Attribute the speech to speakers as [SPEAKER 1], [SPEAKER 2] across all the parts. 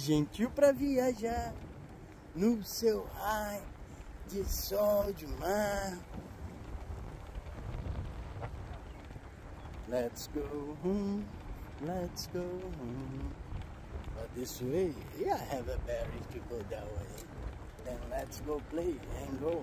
[SPEAKER 1] gentil pra viajar no seu raio de sol de mar. Let's go home, let's go home. But this way, yeah, I have a berry to go that way. Then let's go play and go.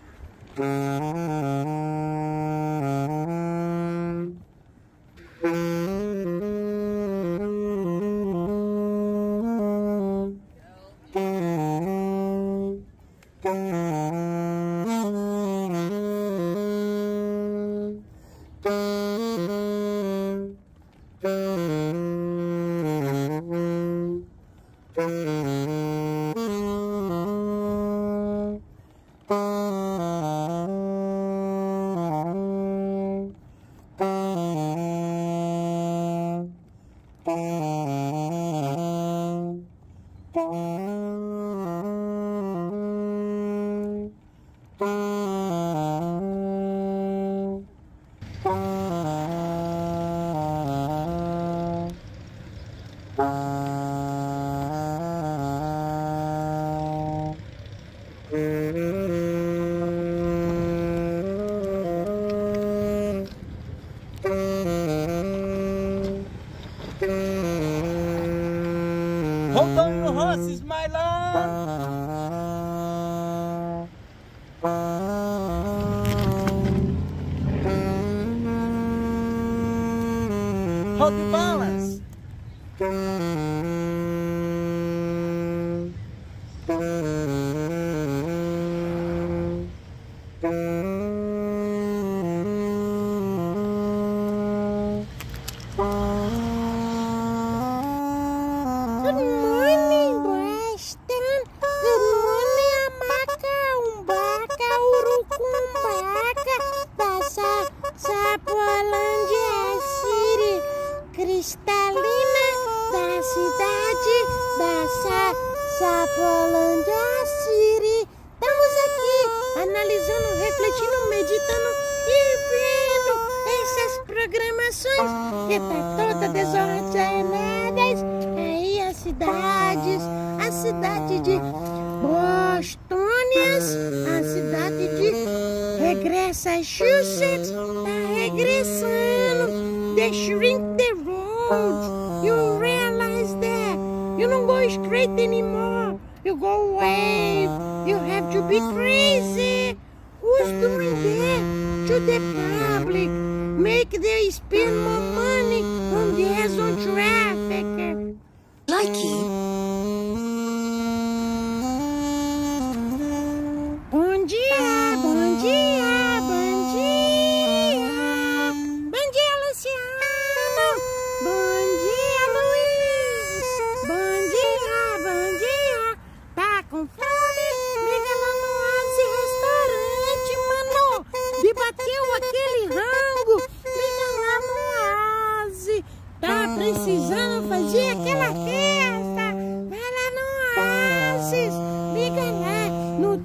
[SPEAKER 1] Hold on your horses, my love! Hold your balance!
[SPEAKER 2] Cristalina da cidade da Sapolândia City. Estamos aqui analisando, refletindo, meditando e vendo essas programações que tá toda desordenadas. Aí a cidade de Bostônias, a cidade de Regressachusetts tá regressando. They shrink the road. You realize that you don't go straight anymore. You go wave. You have to be crazy. Who's doing that to the public? Make them spend more money on gas on traffic.
[SPEAKER 3] Likey.
[SPEAKER 2] Bom dia, bom dia, bom dia. Bom dia, Luciano. Bom dia, Luiz. Bom dia. Tá com fome? Liga lá no Oasis Restaurante, mano. Debateu aquele rango. Liga lá no Oasis. Tá precisando fazer aquela festa? Vai lá no Oasis. Liga lá no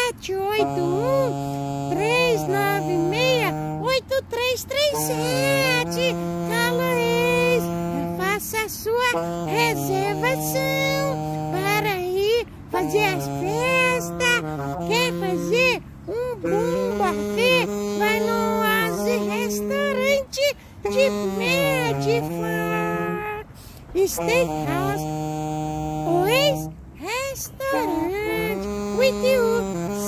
[SPEAKER 2] 781-396-8337. Caloês, faça a sua reservação para ir fazer as festas. Quer fazer um bom buffet? Vai no Oasis Restaurante de Medford Steakhouse. Oasis Restaurant with you.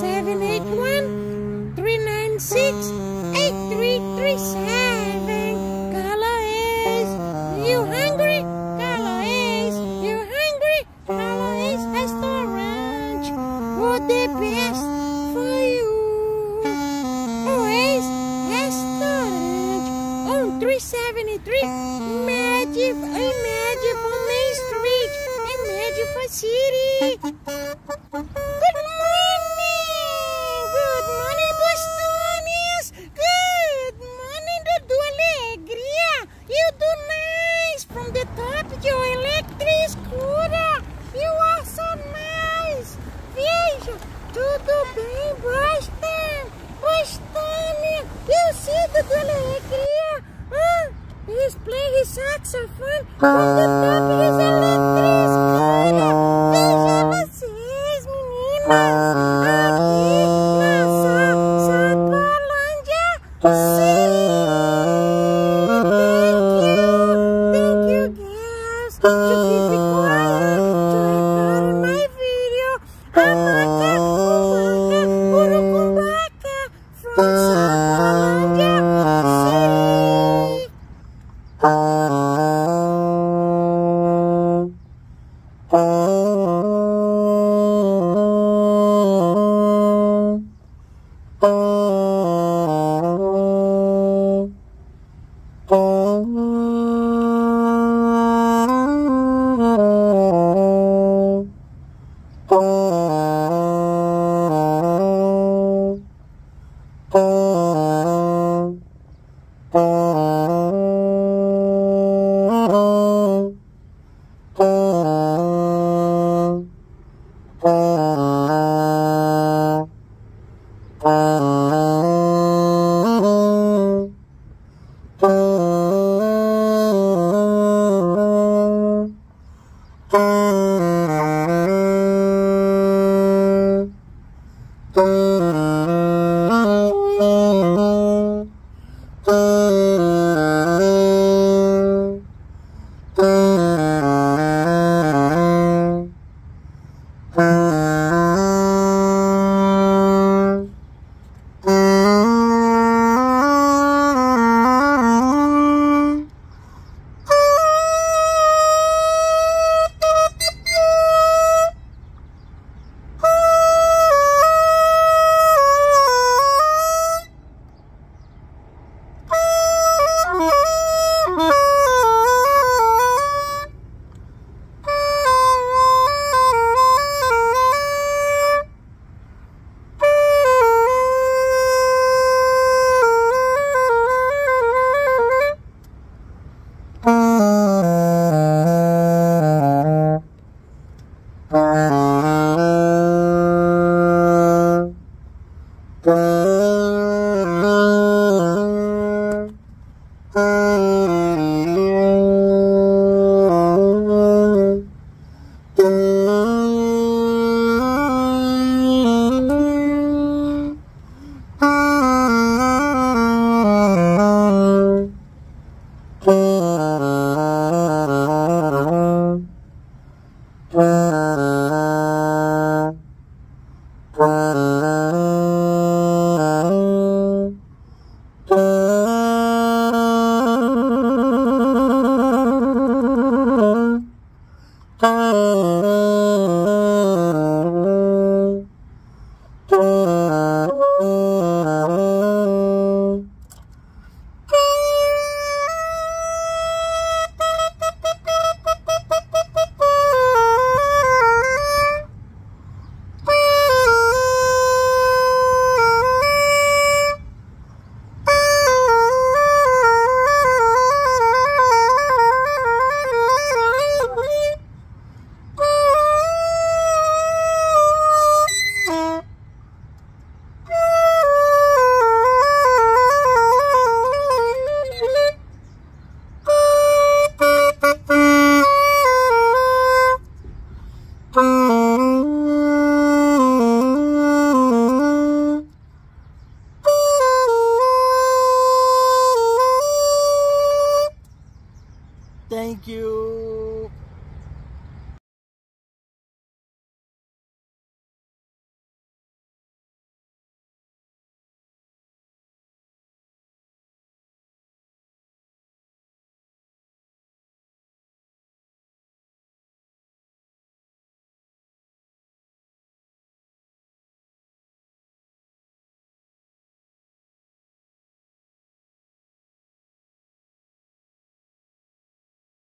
[SPEAKER 2] 781-396-8337. Caloês, you hungry? Caloês, you hungry? Caloês Restaurant, for the best for you. Oasis Restaurant on 373 Medford Main Street in Medford City. Good morning, Bostonians. Good morning, Dudu Alegria. You do nice from the top of your electric scooter. You are so nice. Veja, tudo bem, Boston? Bostonia. You see Dudu Alegria? He's playing his saxophone from the top of his electric scooter. Sacolândia City.